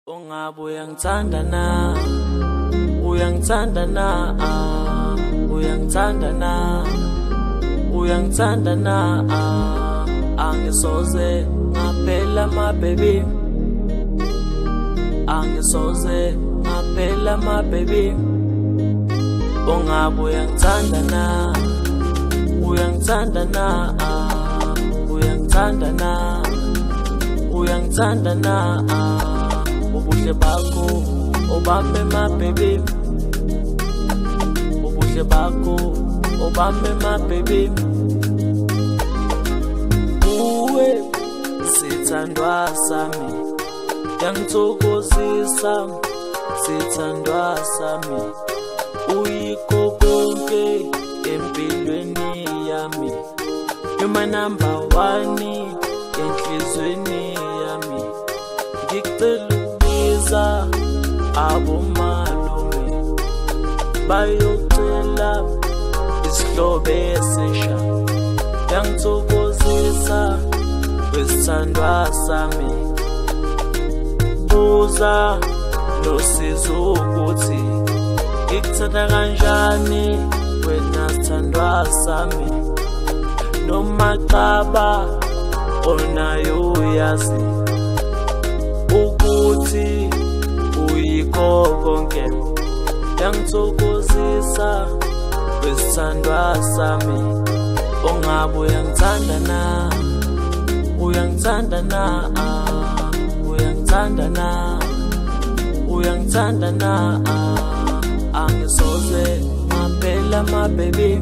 Ungabe uyangithanda na, uyangithanda na, uyangithanda na, uyangithanda na, angisoze ngaphela my baby, angisoze ngaphela my baby. Ungabe uyangithanda na, uyangithanda na, uyangithanda na, uyangithanda na, ubuhle bakho obame my baby, ubuhle bakho obame my baby. Uwe sithandwa sami, yangithokozisa sithandwa sami, uyikho konke empilweni yami. You're my number one enhlizweni yami. Ngicela ubiza abomalume bayocela isihlobo esisha, yangithokozisa wesithandwa sami. Buza nosizo ukuthi ngikuthanda kanjani wena sithandwa sami, noma qaba onayo uyazi ukuthi uyikho konke. Yangithokozisa wesithandwa sami. Ungabe uyangithanda na, uyangithanda na, uyangithanda na, uyangithanda na, angisoze ngaphela my baby,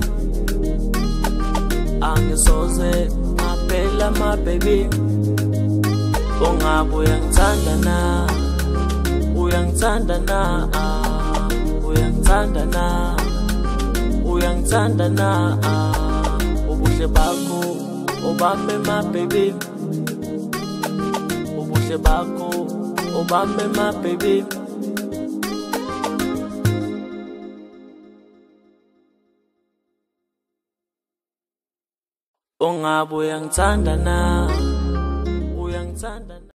angisoze ngaphela my baby. Ungabe uyangithanda na, uyangithanda na, uyangithanda na, uyangithanda na, ubuhle bakho obame my baby, ubuhle bakho obame my baby. Ungabe uyangithanda na, uyangithanda na.